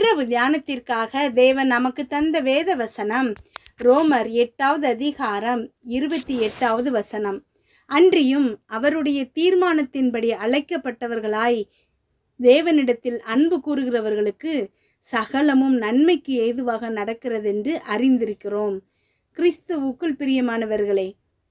இரவு தியானத்திற்காக தேவன் நமக்கு தந்த வேத வசனம் ரோமர் 8வது அதிகாரம் 28வது வசனம். அன்றியும் அவருடைய தீர்மானத்தின்படி அழைக்கப்பட்டவர்களாய் தேவனிடத்தில் அன்பு கூறுகிறவர்களுக்கு சகலமும் நன்மைக்கு ஏதுவாக நடக்கிறதென்று அறிந்திருக்கிறோம். கிறிஸ்துவுக்குள் பிரியமானவர்களே,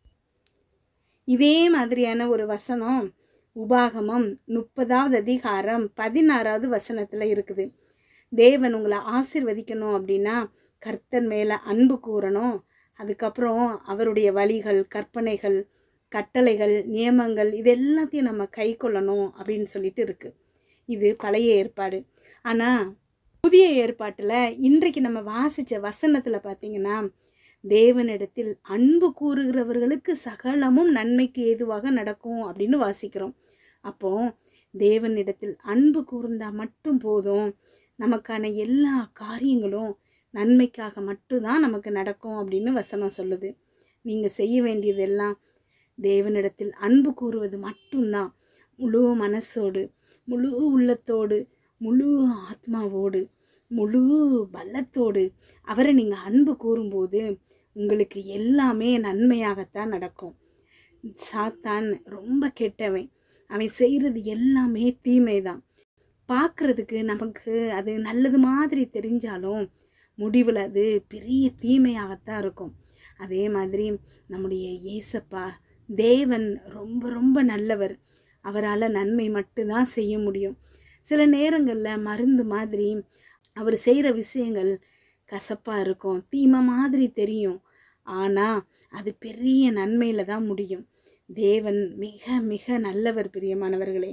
இதே மாதிரியான ஒரு வசனம் உபாகமம் 30வது அதிகாரம் 16வது வசனத்தில் இருக்குது. தேவன் உங்களை ஆசீர்வதிக்கணும் அப்படின்னா கர்த்தர் மேலே அன்பு கூறணும். அதுக்கப்புறம் அவருடைய வழிகள், கற்பனைகள், கட்டளைகள், நியமங்கள் இது எல்லாத்தையும் நம்ம கை கொள்ளணும் அப்படின்னு சொல்லிட்டு இருக்குது. இது பழைய ஏற்பாடு. ஆனால் புதிய ஏற்பாட்டில் இன்றைக்கு நம்ம வாசித்த வசனத்தில் பார்த்திங்கன்னா, தேவனிடத்தில் அன்பு கூறுகிறவர்களுக்கு சகலமும் நன்மைக்கு ஏதுவாக நடக்கும் அப்படின்னு வாசிக்கிறோம். அப்போ தேவனிடத்தில் அன்பு கூர்ந்தால் மட்டும் போதும், நமக்கான எல்லா காரியங்களும் நன்மைக்காக மட்டும்தான் நமக்கு நடக்கும் அப்படின்னு வசனம் சொல்லுது. நீங்கள் செய்ய வேண்டியதெல்லாம் தேவனிடத்தில் அன்பு கூறுவது மட்டும்தான். முழு மனசோடு, முழு உள்ளத்தோடு, முழு ஆத்மாவோடு, முழு பலத்தோடு அவரை நீங்கள் அன்பு கூறும்போது உங்களுக்கு எல்லாமே நன்மையாகத்தான் நடக்கும். சாத்தான் ரொம்ப கெட்டவன். அவன் செய்கிறது எல்லாமே தீமை தான். பார்க்குறதுக்கு நமக்கு அது நல்லது மாதிரி தெரிஞ்சாலும் முடிவில் அது பெரிய தீமையாகத்தான் இருக்கும். அதே மாதிரி நம்முடைய இயேசப்பா தேவன் ரொம்ப ரொம்ப நல்லவர். அவரால் நன்மை மட்டும்தான் செய்ய முடியும். சில நேரங்களில் மருந்து மாதிரி அவர் செய்கிற விஷயங்கள் கசப்பாக இருக்கும், தீமை மாதிரி தெரியும். ஆனால் அது பெரிய நன்மையில் தான் முடியும். தேவன் மிக மிக நல்லவர் பிரியமானவர்களே.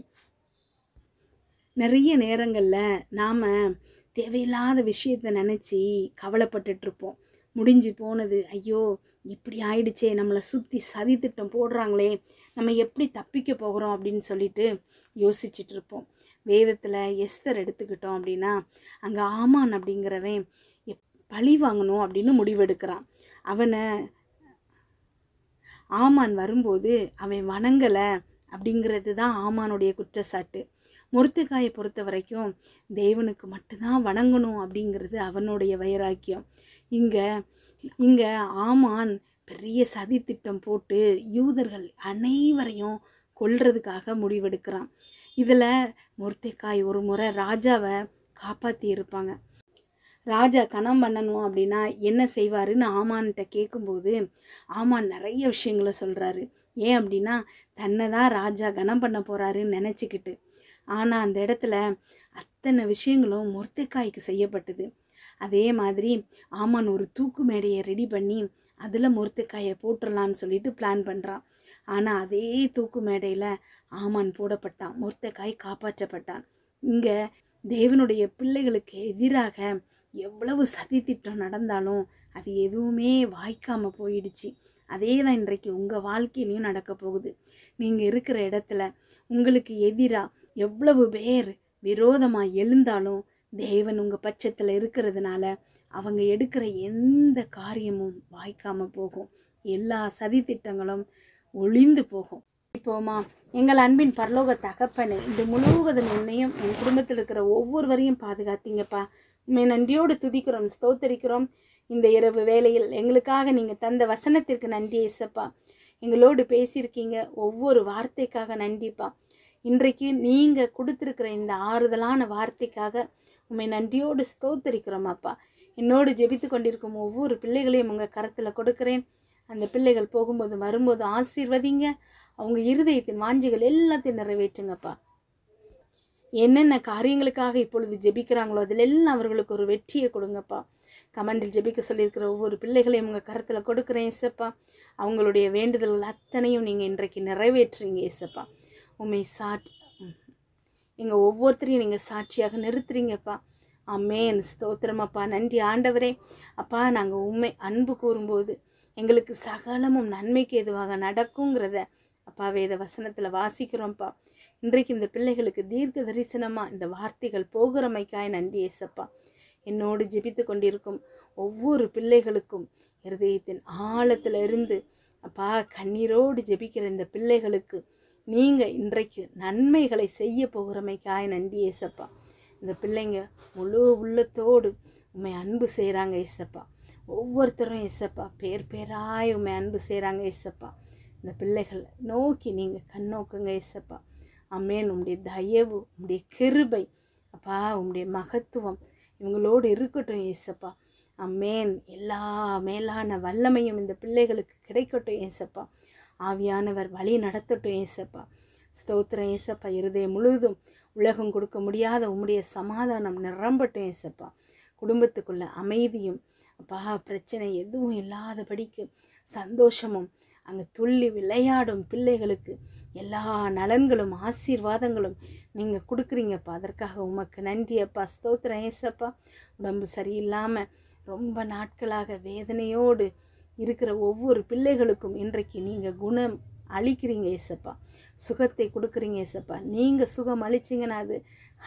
நிறைய நேரங்களில் நாம் தேவையில்லாத விஷயத்தை நினச்சி கவலைப்பட்டுட்ருப்போம். முடிஞ்சு போனது, ஐயோ இப்படி ஆயிடுச்சே, நம்மளை சுற்றி சதி திட்டம் போடுறாங்களே, நம்ம எப்படி தப்பிக்க போகிறோம் அப்படின்னு சொல்லிட்டு யோசிச்சுட்ருப்போம். வேதத்தில் எஸ்தர் எடுத்துக்கிட்டோம் அப்படின்னா, அங்கே ஆமான் அப்படிங்கிறவன் பழி வாங்கணும் அப்படின்னு முடிவெடுக்கிறான். ஆமான் வரும்போது அவன் வணங்கலை அப்படிங்கிறது தான் ஆமானுடைய குற்றச்சாட்டு. மொர்தெகாயை பொறுத்த வரைக்கும் தேவனுக்கு மட்டும்தான் வணங்கணும் அப்படிங்கிறது அவனுடைய வைராக்கியம். இங்கே ஆமான் பெரிய சதி திட்டம் போட்டு யூதர்கள் அனைவரையும் கொல்றதுக்காக முடிவெடுக்கிறான். இதில் மொர்தெகாய் ஒரு முறை ராஜாவை காப்பாற்றி இருப்பாங்க. ராஜா கணம் பண்ணணும் அப்படின்னா என்ன செய்வாருன்னு ஆமான்கிட்ட கேட்கும்போது ஆமான் நிறைய விஷயங்களை சொல்கிறாரு. ஏன் அப்படின்னா தன்னை தான் ராஜா கணம் பண்ண போகிறாருன்னு நினச்சிக்கிட்டு. ஆனால் அந்த இடத்துல அத்தனை விஷயங்களும் மொர்தெகாய்க்கு செய்யப்பட்டது. அதே மாதிரி ஆமான் ஒரு தூக்கு மேடையை ரெடி பண்ணி அதில் மொர்தெகாயை போட்டுடலான்னு சொல்லிட்டு பிளான் பண்ணுறான். ஆனால் அதே தூக்கு மேடையில் ஆமான் போடப்பட்டான், மொர்தெகாய் காப்பாற்றப்பட்டான். இங்கே தேவனுடைய பிள்ளைகளுக்கு எதிராக எவ்வளவு சதி திட்டம் நடந்தாலும் அது எதுவுமே வாய்க்காமல் போயிடுச்சு. அதே தான் இன்றைக்கு உங்கள் வாழ்க்கையிலையும் நடக்க போகுது. நீங்கள் இருக்கிற இடத்துல உங்களுக்கு எதிராக எவ்வளவு பேர் விரோதமாக எழுந்தாலும் தேவன் உங்கள் பட்சத்தில் இருக்கிறதுனால அவங்க எடுக்கிற எந்த காரியமும் வாய்க்காமல் போகும். எல்லா சதி திட்டங்களும் ஒளிந்து போகும். இப்போமா எங்கள் அன்பின் பரலோக தகப்பனே, இந்த முழுவதும் என்னையும் என் குடும்பத்தில் இருக்கிற ஒவ்வொருவரையும் பாதுகாத்தீங்கப்பா. உண்மை நன்றியோடு துதிக்கிறோம், ஸ்தோத்தரிக்கிறோம். இந்த இரவு வேளையில் எங்களுக்காக நீங்கள் தந்த வசனத்திற்கு நன்றி ஏசப்பா. எங்களோடு பேசியிருக்கீங்க, ஒவ்வொரு வார்த்தைக்காக நன்றிப்பா. இன்றைக்கு நீங்கள் கொடுத்துருக்கிற இந்த ஆறுதலான வார்த்தைக்காக உண்மை நன்றியோடு ஸ்தோத்தரிக்கிறோம் அப்பா. என்னோடு ஜெபித்து கொண்டிருக்கும் ஒவ்வொரு பிள்ளைகளையும் உங்கள் கரத்தில் கொடுக்குறேன். அந்த பிள்ளைகள் போகும்போது வரும்போது ஆசீர்வதிங்க. அவங்க இருதயத்தின் வாஞ்சிகள் எல்லாத்தையும் நிறைவேற்றுங்கப்பா. என்னென்ன காரியங்களுக்காக இப்பொழுது ஜெபிக்கிறாங்களோ அதில் எல்லாம் அவர்களுக்கு ஒரு வெற்றியை கொடுங்கப்பா. கமெண்டில் ஜெபிக்க சொல்லியிருக்கிற ஒவ்வொரு பிள்ளைகளையும் உங்கள் கரத்தில் கொடுக்குறேன் ஏசப்பா. அவங்களுடைய வேண்டுதல்கள் அத்தனையும் நீங்கள் இன்றைக்கு நிறைவேற்றுறீங்க ஏசப்பா. உண்மை எங்கள் ஒவ்வொருத்தரையும் நீங்கள் சாட்சியாக நிறுத்துறீங்கப்பா. ஆமென், ஸ்தோத்திரமப்பா. நன்றி ஆண்டவரே. அப்பா, நாங்கள் உண்மை அன்பு கூறும்போது எங்களுக்கு சகலமும் நன்மைக்கு எதுவாக நடக்குங்கிறத அப்பா வேத வசனத்தில் வாசிக்கிறோம்ப்பா. இன்றைக்கு இந்த பிள்ளைகளுக்கு தீர்க்க தரிசனமாக இந்த வார்த்தைகள் போகிறமைக்காய் நன்றி ஏசப்பா. என்னோடு ஜெபித்து கொண்டிருக்கும் ஒவ்வொரு பிள்ளைகளுக்கும் இருதயத்தின் ஆழத்தில் இருந்து அப்பா கண்ணீரோடு ஜெபிக்கிற இந்த பிள்ளைகளுக்கு நீங்கள் இன்றைக்கு நன்மைகளை செய்ய போகிறமைக்காய் நன்றி ஏசப்பா. இந்த பிள்ளைங்க முழு உள்ளத்தோடு உண்மை அன்பு செய்கிறாங்க ஏசப்பா. ஒவ்வொருத்தரும் ஏசப்பா பேர் பேராய் உண்மை அன்பு செய்கிறாங்க ஏசப்பா. இந்த பிள்ளைகளை நோக்கி நீங்கள் கண்ணோக்குங்க ஏசப்பா. அமேன். உம்முடைய தயவு, உம்முடைய கிருபை அப்பா, உம்முடைய மகத்துவம் இவங்களோடு இருக்கட்டும் ஏசப்பா. அமேன். எல்லா மேலான வல்லமையும் இந்த பிள்ளைகளுக்கு கிடைக்கட்டும் ஏசப்பா. ஆவியானவர் வழி நடத்தட்டும் ஏசப்பா. ஸ்தோத்திரம் ஏசப்பா. இருதயம் முழுவதும் உலகம் கொடுக்க முடியாத உம்முடைய சமாதானம் நிரம்பட்டும் ஏசப்பா. குடும்பத்துக்குள்ள அமைதியும் அப்பா, பிரச்சனை எதுவும் இல்லாதபடிக்கு சந்தோஷமும் அங்கே துள்ளி விளையாடும் பிள்ளைகளுக்கு எல்லா நலன்களும் ஆசீர்வாதங்களும் நீங்கள் கொடுக்குறீங்கப்பா. அதற்காக உமக்கு நன்றி அப்பா. ஸ்தோத்திரம் ஏசப்பா. உடம்பு சரியில்லாமல் ரொம்ப நாட்களாக வேதனையோடு இருக்கிற ஒவ்வொரு பிள்ளைகளுக்கும் இன்றைக்கு நீங்கள் குணம் அளிக்கிறீங்க ஏசப்பா. சுகத்தை கொடுக்குறீங்க ஏசப்பா. நீங்கள் சுகம் அளிச்சிங்கன்னா அது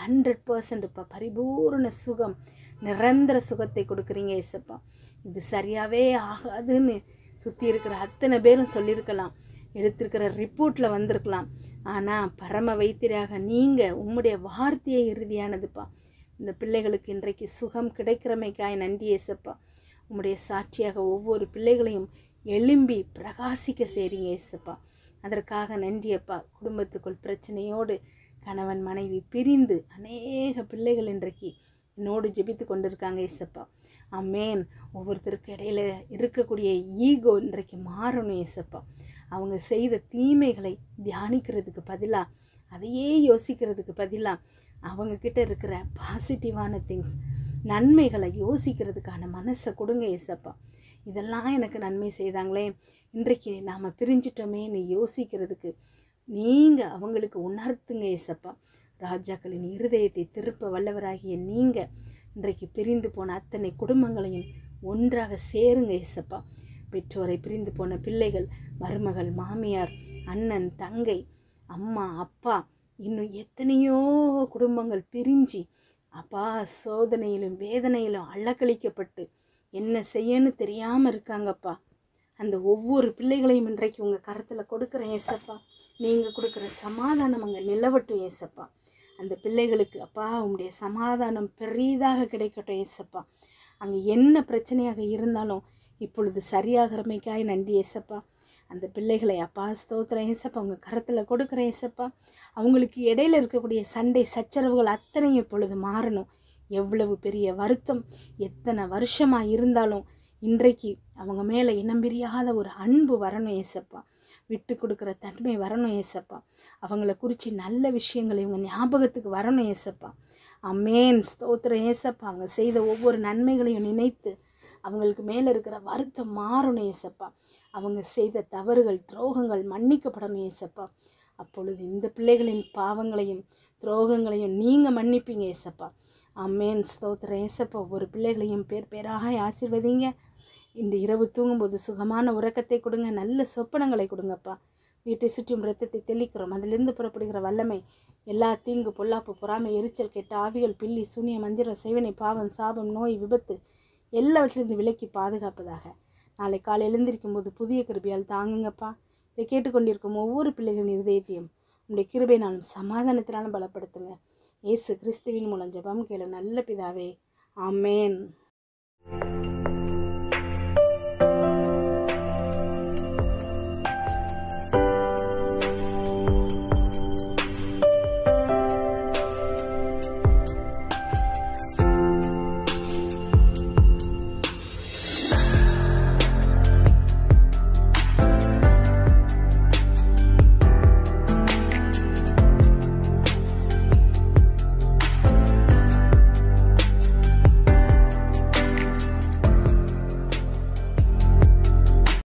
100%ப்பா பரிபூர்ண சுகம், நிரந்தர சுகத்தை கொடுக்குறீங்க ஏசப்பா. இது சரியாகவே ஆகாதுன்னு சுற்றி இருக்கிற அத்தனை பேரும் சொல்லியிருக்கலாம், எடுத்திருக்கிற ரிப்போர்ட்டில் வந்திருக்கலாம். ஆனால் பரம வைத்தியராக நீங்கள் உம்முடைய வார்த்தையே இறுதியானதுப்பா. இந்த பிள்ளைகளுக்கு இன்றைக்கு சுகம் கிடைக்கிறமைக்காய் நன்றி ஏசப்பா. உம்முடைய சாட்சியாக ஒவ்வொரு பிள்ளைகளையும் எழும்பி பிரகாசிக்க செய்கிறீங்க ஏசப்பா. அதற்காக நன்றியப்பா. குடும்பத்துக்குள் பிரச்சனையோடு கணவன் மனைவி பிரிந்து அநேக பிள்ளைகள் இன்றைக்கு என்னோடு ஜெபித்து கொண்டிருக்காங்க ஏசப்பா. அமேன். ஒவ்வொருத்தருக்கு இடையில இருக்கக்கூடிய ஈகோ இன்றைக்கு மாறணும் ஏசப்பா. அவங்க செய்த தீமைகளை தியானிக்கிறதுக்கு பதிலாக, அதையே யோசிக்கிறதுக்கு பதிலாக அவங்கக்கிட்ட இருக்கிற பாசிட்டிவான திங்ஸ், நன்மைகளை யோசிக்கிறதுக்கான மனசை கொடுங்க ஏசப்பா. இதெல்லாம் எனக்கு நன்மை செய்தாங்களே, இன்றைக்கு நாம் பிரிஞ்சிட்டோமேன்னு யோசிக்கிறதுக்கு நீங்கள் அவங்களுக்கு உணர்த்துங்க ஏசப்பா. ராஜாக்களின் இருதயத்தை திருப்ப வல்லவராகிய நீங்கள் இன்றைக்கு பிரிந்து போன அத்தனை குடும்பங்களையும் ஒன்றாக சேருங்க ஏசப்பா. பெற்றோரை பிரிந்து போன பிள்ளைகள், மருமகள், மாமியார், அண்ணன், தங்கை, அம்மா, அப்பா, இன்னும் எத்தனையோ குடும்பங்கள் பிரிஞ்சு அப்பா சோதனையிலும் வேதனையிலும் அலக்கழிக்கப்பட்டு என்ன செய்யன்னு தெரியாமல் இருக்காங்கப்பா. அந்த ஒவ்வொரு பிள்ளைகளையும் இன்றைக்கு உங்கள் கரத்தில் கொடுக்குறேன் ஏசப்பா. நீங்கள் கொடுக்குற சமாதானம் அங்கே நிலவட்டும் ஏசப்பா. அந்த பிள்ளைகளுக்கு அப்பா உங்களுடைய சமாதானம் பெரிதாக கிடைக்கட்டும் ஏசப்பா. அங்கே என்ன பிரச்சனையாக இருந்தாலும் இப்பொழுது சரியாகிறமைக்காய் நன்றி ஏசப்பா. அந்த பிள்ளைகளை அப்பா ஸ்தோத்திரம் ஏசப்பா உங்கள் கரத்தில் கொடுக்குறேன் ஏசப்பா. அவங்களுக்கு இடையில இருக்கக்கூடிய சண்டை சச்சரவுகள் அத்தனையும் இப்பொழுது மாறணும். எவ்வளவு பெரிய வருத்தம் எத்தனை வருஷமாக இருந்தாலும் இன்றைக்கு அவங்க மேலே இனம் பிரியாத ஒரு அன்பு வரணும் ஏசப்பா. விட்டு கொடுக்குற தன்மை வரணும் ஏசப்பா. அவங்கள குறித்து நல்ல விஷயங்கள் இவங்க ஞாபகத்துக்கு வரணும் ஏசப்பா. அமேன். ஸ்தோத்திரம் ஏசப்பா. அவங்க செய்த ஒவ்வொரு நன்மைகளையும் நினைத்து அவங்களுக்கு மேலே இருக்கிற வருத்தம் மாறணும் ஏசப்பா. அவங்க செய்த தவறுகள் துரோகங்கள் மன்னிக்கப்படணும் ஏசப்பா. அப்பொழுது இந்த பிள்ளைகளின் பாவங்களையும் துரோகங்களையும் நீங்கள் மன்னிப்பீங்க ஏசப்பா. அமேன். ஸ்தோத்திரம் ஏசப்பா. ஒவ்வொரு பிள்ளைகளையும் பேர் பேராக ஆசீர்வதிங்க. இந்த இரவு தூங்கும்போது சுகமான உறக்கத்தை கொடுங்க, நல்ல சொப்பனங்களை கொடுங்கப்பா. வீட்டை சுற்றியும் இரத்தத்தை தெளிக்கிறோம். அதிலிருந்து புறப்படுகிற வல்லமை எல்லா தீங்கு பொல்லாப்பு பொறாமை எரிச்சல் கெட்ட ஆவிகள் பில்லி சூனிய மந்திரம் செய்வனை பாவம் சாபம் நோய் விபத்து எல்லாவற்றிலிருந்து விலக்கி பாதுகாப்பதாக. நாளை காலை எழுந்திருக்கும் போது புதிய கிருபையால் தாங்குங்கப்பா. இதை கேட்டுக்கொண்டிருக்கும் ஒவ்வொரு பிள்ளைகளின் இருதயத்தையும் உங்களுடைய கிருபையினாலும் சமாதானத்தினாலும் பலப்படுத்துங்க. இயேசு கிறிஸ்துவின் மூலம் ஜெபம் கேளு நல்ல பிதாவே. ஆமேன்.